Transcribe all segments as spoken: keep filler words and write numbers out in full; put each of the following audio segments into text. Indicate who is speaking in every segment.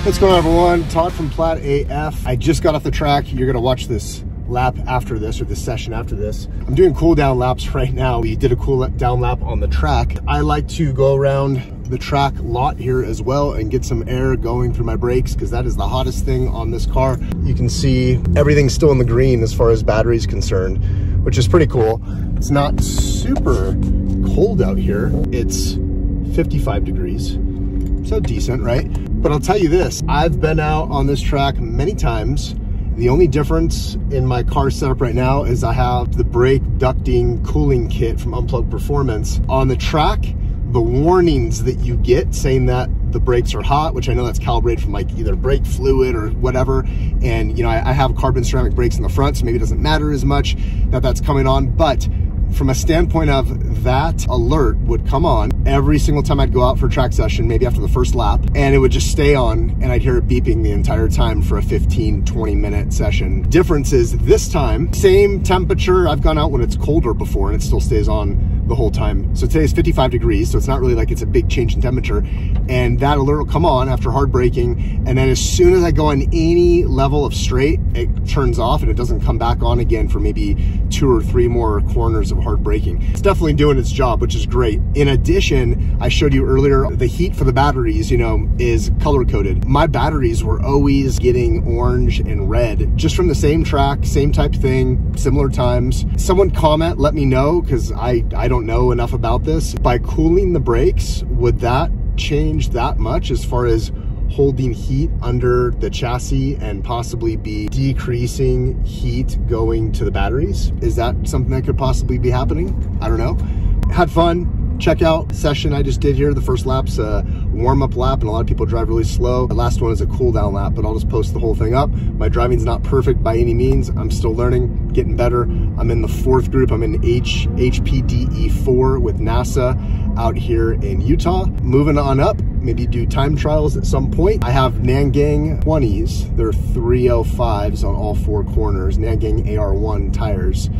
Speaker 1: What's going on, everyone? Todd from plaidAF. I just got off the track. You're gonna watch this lap after this, or this session after this. I'm doing cool down laps right now. We did a cool down lap on the track. I like to go around the track lot here as well and get some air going through my brakes, because that is the hottest thing on this car. You can see everything's still in the green as far as battery is concerned, which is pretty cool. It's not super cold out here. It's fifty-five degrees, so decent, right? But I'll tell you this, I've been out on this track many times. The only difference in my car setup right now is I have the brake ducting cooling kit from Unplugged Performance. On the track, the warnings that you get saying that the brakes are hot, which I know that's calibrated from like either brake fluid or whatever. And you know, I, I have carbon ceramic brakes in the front, so maybe it doesn't matter as much that that's coming on. But from a standpoint of that alert would come on every single time I'd go out for a track session, maybe after the first lap, and it would just stay on and I'd hear it beeping the entire time for a fifteen, twenty minute session. Difference is this time, same temperature. I've gone out when it's colder before and it still stays on the whole time. So today's fifty-five degrees, so it's not really like it's a big change in temperature. And that alert will come on after hard braking. And then as soon as I go on any level of straight, it turns off and it doesn't come back on again for maybe two or three more corners of hard braking. It's definitely doing its job, which is great. In addition, I showed you earlier, the heat for the batteries, you know, is color coded. My batteries were always getting orange and red, just from the same track, same type thing, similar times. Someone comment, let me know, because I, I don't know enough about this. By cooling the brakes, would that change that much as far as holding heat under the chassis and possibly be decreasing heat going to the batteries? Is that something that could possibly be happening? I don't know. Had fun. Check out the session I just did here. The first lap's a warm-up lap, and a lot of people drive really slow. The last one is a cool-down lap, but I'll just post the whole thing up. My driving's not perfect by any means. I'm still learning, getting better. I'm in the fourth group. I'm in H HPDE four with NASA out here in Utah. Moving on up, maybe do time trials at some point. I have Nangang twenties. They're three oh fives on all four corners. Nangang A R one tires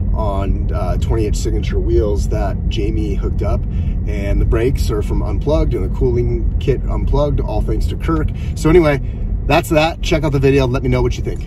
Speaker 1: on uh, twenty inch signature wheels that Jamie hooked up, and the brakes are from Unplugged and the cooling kit Unplugged, all thanks to Kirk. So anyway, that's that. Check out the video, let me know what you think.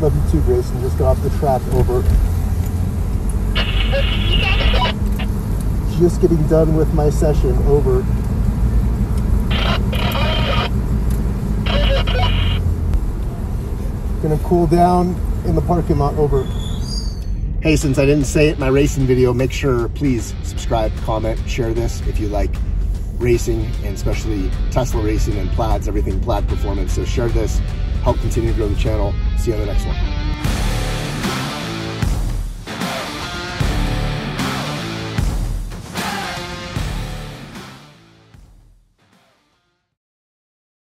Speaker 1: Love you too, Grayson. Just got off the track, over. Just getting done with my session, over. Gonna cool down in the parking lot, over. Hey, since I didn't say it in my racing video, make sure, please subscribe, comment, share this if you like racing, and especially Tesla racing and Plaids, everything Plaid Performance. So share this, help continue to grow the channel. See you on the next one.